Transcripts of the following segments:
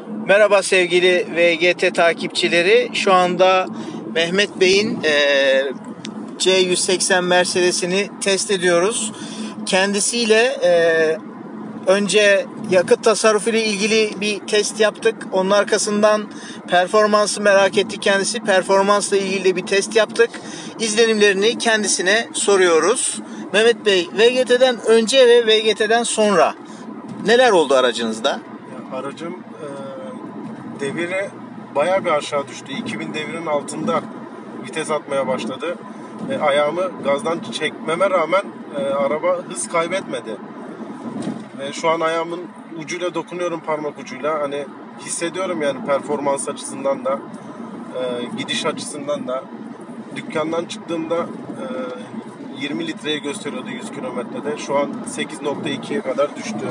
Merhaba sevgili VGT takipçileri. Şu anda Mehmet Bey'in C180 Mercedes'ini test ediyoruz. Kendisiyle önce yakıt tasarrufu ile ilgili bir test yaptık. Onun arkasından performansı merak etti kendisi. Performansla ilgili de bir test yaptık. İzlenimlerini kendisine soruyoruz. Mehmet Bey, VGT'den önce ve VGT'den sonra neler oldu aracınızda? Aracım deviri bayağı bir aşağı düştü. 2000 devirin altında vites atmaya başladı. Ayağımı gazdan çekmeme rağmen araba hız kaybetmedi. Şu an ayağımın ucuyla dokunuyorum, parmak ucuyla. Hani hissediyorum yani performans açısından da, gidiş açısından da. Dükkandan çıktığımda 20 litreye gösteriyordu 100 kilometrede. Şu an 8.2'ye kadar düştü.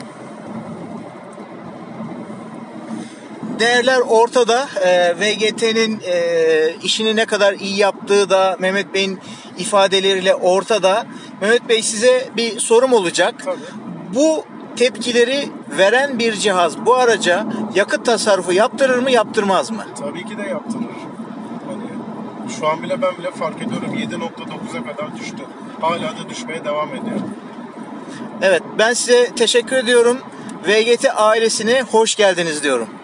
Değerler ortada. VGT'nin işini ne kadar iyi yaptığı da Mehmet Bey'in ifadeleriyle ortada. Mehmet Bey, size bir sorum olacak. Tabii. Bu tepkileri veren bir cihaz bu araca yakıt tasarrufu yaptırır mı, yaptırmaz mı? Tabii ki de yaptırır. Hani şu an bile ben bile fark ediyorum, 7.9'a kadar düştü. Hala da düşmeye devam ediyor. Evet, ben size teşekkür ediyorum. VGT ailesine hoş geldiniz diyorum.